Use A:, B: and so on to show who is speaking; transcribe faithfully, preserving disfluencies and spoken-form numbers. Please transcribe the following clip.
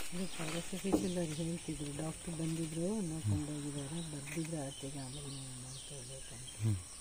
A: Forest ಆಫೀಸಲ್ಲಿ ಹೇಳ್ತಿದ್ರು, doctor ಬಂದಿದ್ರು ನೋಡ್ಕೊಂಡು ಹೋಗಿದ್ದಾರೆ, ಬರ್ದಿದ್ರು ಆಚೆಗೆ ಆಮೇಲೆ ನೋಡ್ಕೊಳ್ಬೇಕಂತ.